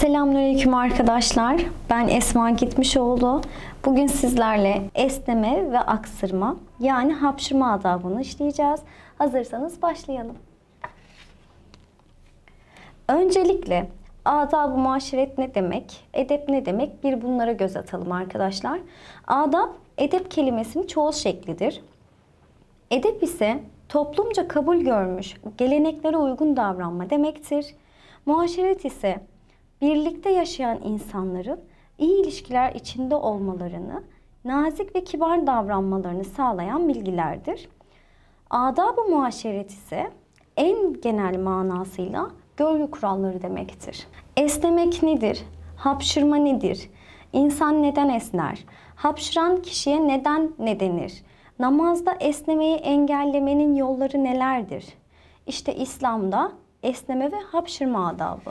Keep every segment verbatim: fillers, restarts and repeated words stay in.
Selamünaleyküm arkadaşlar. Ben Esma Gitmişoğlu. Bugün sizlerle esneme ve aksırma yani hapşırma adabını işleyeceğiz. Hazırsanız başlayalım. Öncelikle adab-ı muaşeret ne demek, edep ne demek bir bunlara göz atalım arkadaşlar. Adab, edep kelimesinin çoğul şeklidir. Edep ise toplumca kabul görmüş, geleneklere uygun davranma demektir. Muaşeret ise birlikte yaşayan insanların iyi ilişkiler içinde olmalarını, nazik ve kibar davranmalarını sağlayan bilgilerdir. Adab-ı muaşeret ise en genel manasıyla görgü kuralları demektir. Esnemek nedir? Hapşırma nedir? İnsan neden esner? Hapşıran kişiye neden ne denir? Namazda esnemeyi engellemenin yolları nelerdir? İşte İslam'da esneme ve hapşırma adabı.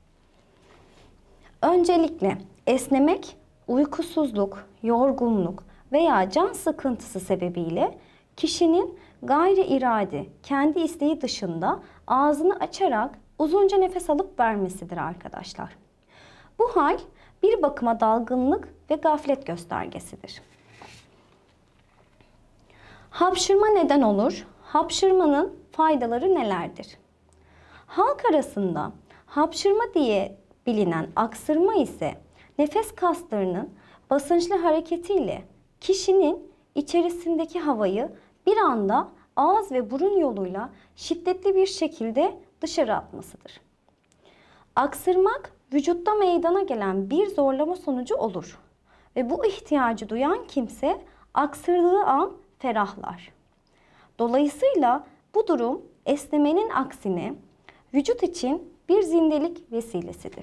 Öncelikle esnemek uykusuzluk, yorgunluk veya can sıkıntısı sebebiyle kişinin gayri iradi, kendi isteği dışında ağzını açarak uzunca nefes alıp vermesidir arkadaşlar. Bu hal bir bakıma dalgınlık ve gaflet göstergesidir. Hapşırma neden olur? Hapşırmanın faydaları nelerdir? Halk arasında hapşırma diye bilinen aksırma ise nefes kaslarının basınçlı hareketiyle kişinin içerisindeki havayı bir anda ağız ve burun yoluyla şiddetli bir şekilde dışarı atmasıdır. Aksırmak vücutta meydana gelen bir zorlama sonucu olur ve bu ihtiyacı duyan kimse aksırdığı an ferahlar. Dolayısıyla bu durum esnemenin aksine vücut için bir zindelik vesilesidir.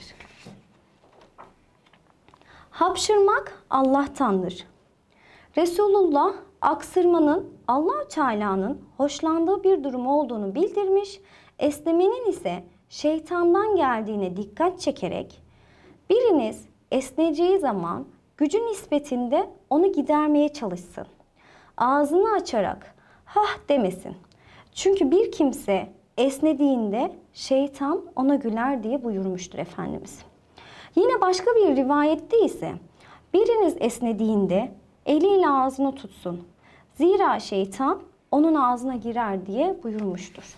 Hapşırmak Allah'tandır. Resulullah aksırmanın Allah-u Teala'nın hoşlandığı bir durum olduğunu bildirmiş, esnemenin ise şeytandan geldiğine dikkat çekerek biriniz esneyeceği zaman gücü nispetinde onu gidermeye çalışsın. Ağzını açarak hah demesin. Çünkü bir kimse esnediğinde şeytan ona güler diye buyurmuştur Efendimiz. Yine başka bir rivayette ise biriniz esnediğinde eliyle ağzını tutsun. Zira şeytan onun ağzına girer diye buyurmuştur.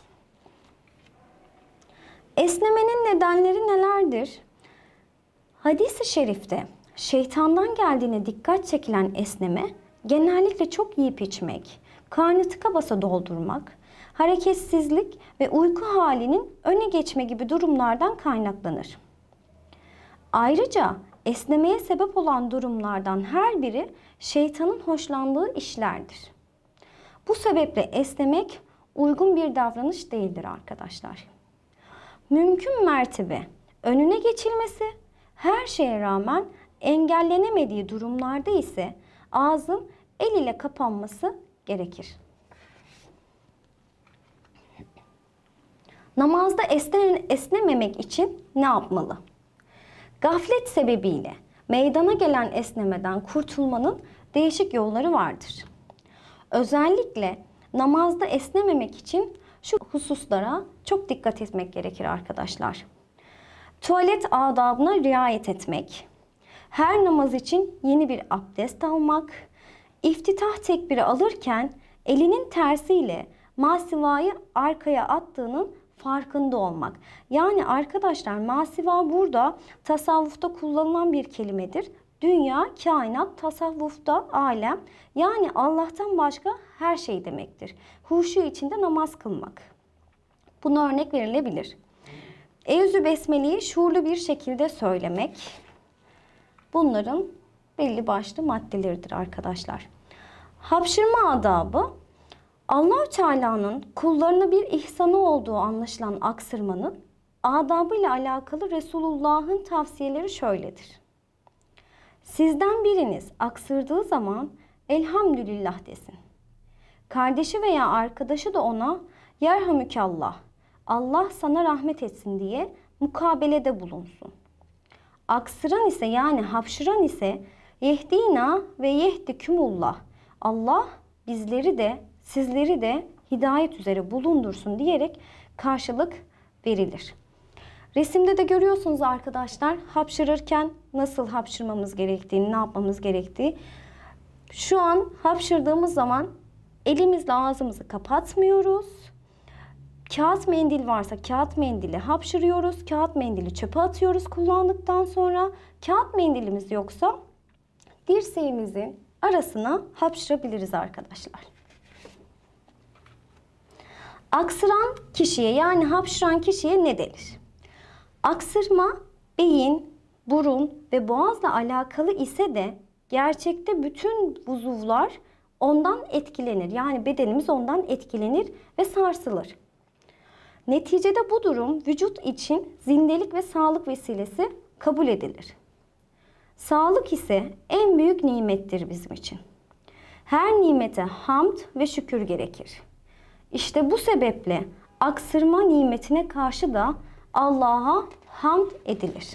Esnemenin nedenleri nelerdir? Hadis-i şerifte şeytandan geldiğine dikkat çekilen esneme genellikle çok yiyip içmek, karnı tıka basa doldurmak, hareketsizlik ve uyku halinin öne geçme gibi durumlardan kaynaklanır. Ayrıca esnemeye sebep olan durumlardan her biri şeytanın hoşlandığı işlerdir. Bu sebeple esnemek uygun bir davranış değildir arkadaşlar. Mümkün mertebe önüne geçilmesi, her şeye rağmen engellenemediği durumlarda ise ağzın el ile kapanması gerekir. Namazda esne, esnememek için ne yapmalı? Gaflet sebebiyle meydana gelen esnemeden kurtulmanın değişik yolları vardır. Özellikle namazda esnememek için şu hususlara çok dikkat etmek gerekir arkadaşlar. Tuvalet adabına riayet etmek, her namaz için yeni bir abdest almak, iftitah tekbiri alırken elinin tersiyle masivayı arkaya attığının farkında olmak. Yani arkadaşlar masiva burada tasavvufta kullanılan bir kelimedir. Dünya, kainat, tasavvufta alem yani Allah'tan başka her şey demektir. Huşu içinde namaz kılmak. Buna örnek verilebilir. Eûzü besmeleyi şuurlu bir şekilde söylemek. Bunların belli başlı maddeleridir arkadaşlar. Hapşırma adabı Allah-u Teala'nın kullarına bir ihsanı olduğu anlaşılan aksırmanın adabıyla alakalı Resulullah'ın tavsiyeleri şöyledir. Sizden biriniz aksırdığı zaman elhamdülillah desin. Kardeşi veya arkadaşı da ona yerhamükallah, Allah sana rahmet etsin diye mukabelede bulunsun. Aksıran ise yani hapşıran ise yehdina ve yehdikümullah, Allah bizleri de sizleri de hidayet üzere bulundursun diyerek karşılık verilir. Resimde de görüyorsunuz arkadaşlar, hapşırırken nasıl hapşırmamız gerektiğini, ne yapmamız gerektiği. Şu an hapşırdığımız zaman elimizle ağzımızı kapatmıyoruz. Kağıt mendil varsa kağıt mendili hapşırıyoruz. Kağıt mendili çöpe atıyoruz kullandıktan sonra. Kağıt mendilimiz yoksa dirseğimizin arasına hapşırabiliriz arkadaşlar. Aksıran kişiye, yani hapşıran kişiye ne denir? Aksırma beyin, burun ve boğazla alakalı ise de gerçekte bütün uzuvlar ondan etkilenir. Yani bedenimiz ondan etkilenir ve sarsılır. Neticede bu durum vücut için zindelik ve sağlık vesilesi kabul edilir. Sağlık ise en büyük nimettir bizim için. Her nimete hamd ve şükür gerekir. İşte bu sebeple aksırma nimetine karşı da Allah'a hamd edilir.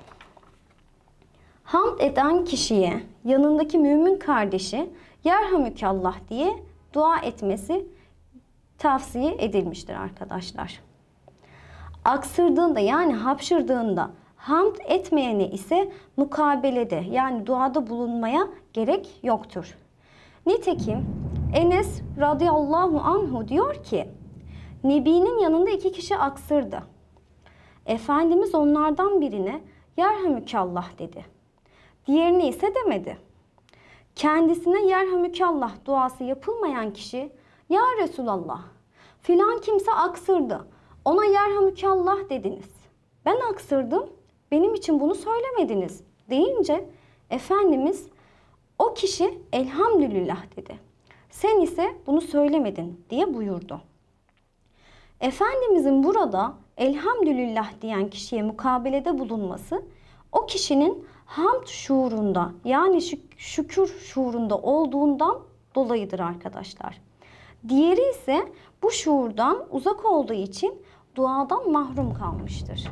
Hamd eden kişiye yanındaki mümin kardeşi yerhamükallah diye dua etmesi tavsiye edilmiştir arkadaşlar. Aksırdığında, yani hapşırdığında hamd etmeyene ise mukabelede, yani duada bulunmaya gerek yoktur. Nitekim Enes radıyallahu anhu diyor ki, Nebi'nin yanında iki kişi aksırdı. Efendimiz onlardan birine yerhamükallah dedi. Diğerine ise demedi. Kendisine yerhamükallah duası yapılmayan kişi, ya Resulallah, filan kimse aksırdı, ona yerhamükallah dediniz. Ben aksırdım, benim için bunu söylemediniz deyince Efendimiz, o kişi elhamdülillah dedi. Sen ise bunu söylemedin diye buyurdu. Efendimizin burada elhamdülillah diyen kişiye mukabelede bulunması, o kişinin hamd şuurunda, yani şükür şuurunda olduğundan dolayıdır arkadaşlar. Diğeri ise bu şuurdan uzak olduğu için duadan mahrum kalmıştır.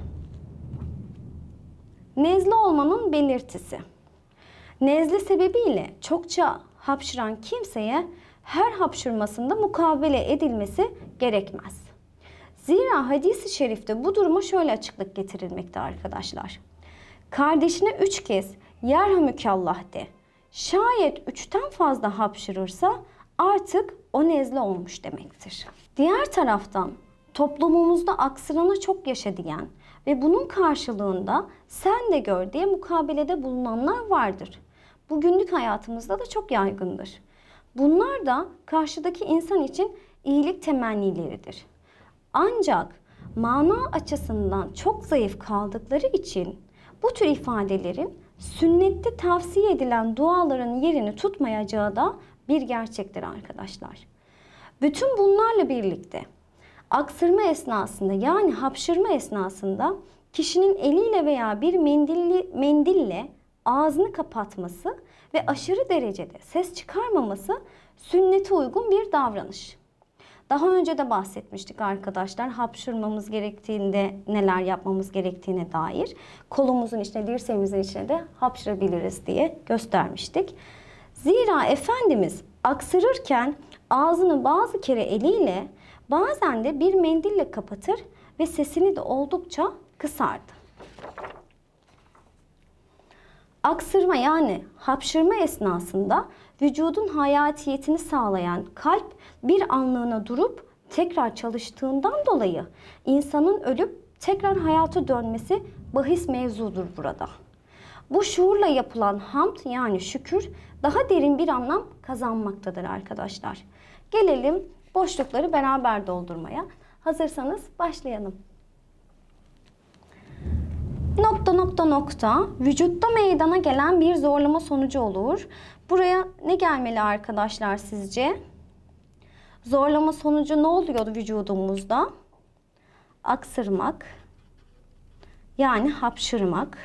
Nezle olmanın belirtisi. Nezle sebebiyle çokça hapşıran kimseye her hapşırmasında mukabele edilmesi gerekmez. Zira hadis-i şerifte bu duruma şöyle açıklık getirilmekte arkadaşlar. Kardeşine üç kez yerhamükallah de. Şayet üçten fazla hapşırırsa artık o nezle olmuş demektir. Diğer taraftan toplumumuzda aksırana çok yaşa diyen ve bunun karşılığında sen de gör diye mukabelede bulunanlar vardır. Bu günlük hayatımızda da çok yaygındır. Bunlar da karşıdaki insan için iyilik temennileridir. Ancak mana açısından çok zayıf kaldıkları için bu tür ifadelerin sünnette tavsiye edilen duaların yerini tutmayacağı da bir gerçektir arkadaşlar. Bütün bunlarla birlikte aksırma esnasında, yani hapşırma esnasında kişinin eliyle veya bir mendilli, mendille ağzını kapatması ve aşırı derecede ses çıkarmaması sünnete uygun bir davranış. Daha önce de bahsetmiştik arkadaşlar, hapşırmamız gerektiğinde neler yapmamız gerektiğine dair. Kolumuzun içine, dirseğimizin içine de hapşırabiliriz diye göstermiştik. Zira Efendimiz aksırırken ağzını bazı kere eliyle, bazen de bir mendille kapatır ve sesini de oldukça kısardı. Aksırma, yani hapşırma esnasında vücudun hayatiyetini sağlayan kalp bir anlığına durup tekrar çalıştığından dolayı insanın ölüp tekrar hayata dönmesi bahis mevzudur burada. Bu şuurla yapılan hamd, yani şükür, daha derin bir anlam kazanmaktadır arkadaşlar. Gelelim boşlukları beraber doldurmaya. Hazırsanız başlayalım. Nokta nokta nokta vücutta meydana gelen bir zorlama sonucu olur. Buraya ne gelmeli arkadaşlar sizce? Zorlama sonucu ne oluyordu vücudumuzda? Aksırmak, yani hapşırmak.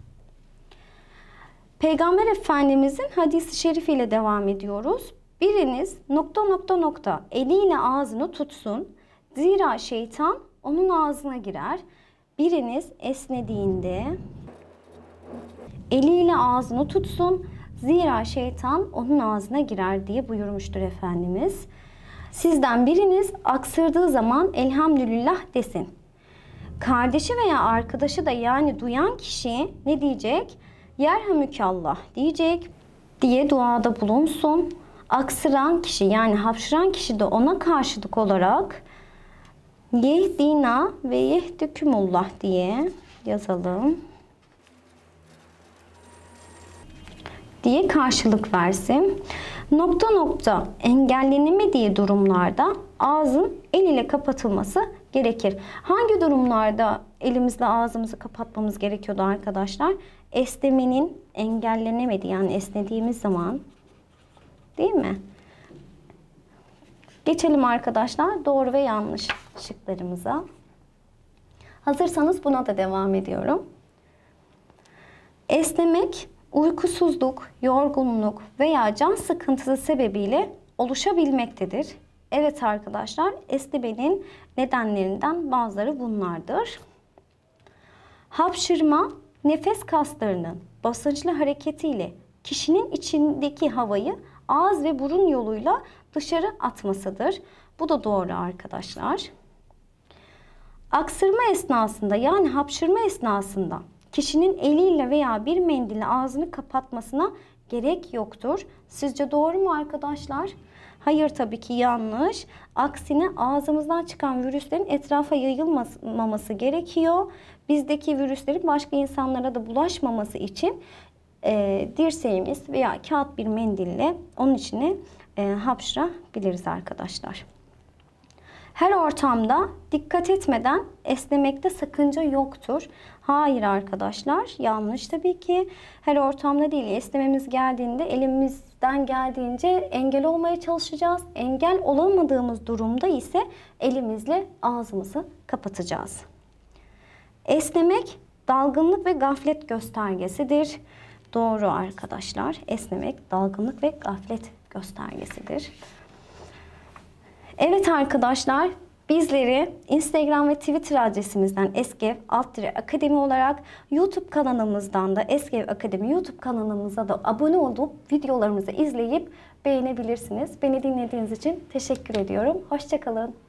Peygamber Efendimizin hadisi şerifiyle devam ediyoruz. Biriniz nokta nokta nokta eliyle ağzını tutsun. Zira şeytan onun ağzına girer. Biriniz esnediğinde eliyle ağzını tutsun. Zira şeytan onun ağzına girer diye buyurmuştur Efendimiz. Sizden biriniz aksırdığı zaman elhamdülillah desin. Kardeşi veya arkadaşı da yani duyan kişi ne diyecek? Yerhamükallah diyecek diye duada bulunsun. Aksıran kişi yani hapşıran kişi de ona karşılık olarak yehdina ve yehdükümullah diye yazalım. Diye karşılık versin. Nokta nokta engellenemediği durumlarda ağzın el ile kapatılması gerekir. Hangi durumlarda elimizle ağzımızı kapatmamız gerekiyordu arkadaşlar? Esnemenin engellenemediği yani esnediğimiz zaman, değil mi? Geçelim arkadaşlar doğru ve yanlış şıklarımıza. Hazırsanız buna da devam ediyorum. Esnemek uykusuzluk, yorgunluk veya can sıkıntısı sebebiyle oluşabilmektedir. Evet arkadaşlar, esnemenin nedenlerinden bazıları bunlardır. Hapşırma, nefes kaslarının basınçlı hareketiyle kişinin içindeki havayı ağız ve burun yoluyla dışarı atmasıdır. Bu da doğru arkadaşlar. Aksırma esnasında yani hapşırma esnasında kişinin eliyle veya bir mendille ağzını kapatmasına gerek yoktur. Sizce doğru mu arkadaşlar? Hayır, tabii ki yanlış. Aksine ağzımızdan çıkan virüslerin etrafa yayılmaması gerekiyor. Bizdeki virüslerin başka insanlara da bulaşmaması için e, dirseğimiz veya kağıt bir mendille onun içine e, hapşırabiliriz arkadaşlar. Her ortamda dikkat etmeden esnemekte sakınca yoktur. Hayır arkadaşlar, yanlış tabii ki. Her ortamda değil, esnememiz geldiğinde elimizden geldiğince engel olmaya çalışacağız. Engel olamadığımız durumda ise elimizle ağzımızı kapatacağız. Esnemek dalgınlık ve gaflet göstergesidir. Doğru arkadaşlar, esnemek dalgınlık ve gaflet göstergesidir. Evet arkadaşlar, bizleri Instagram ve Twitter adresimizden Eskev alt akademi olarak YouTube kanalımızdan da Eskev Akademi YouTube kanalımıza da abone olup videolarımızı izleyip beğenebilirsiniz. Beni dinlediğiniz için teşekkür ediyorum. Hoşça kalın.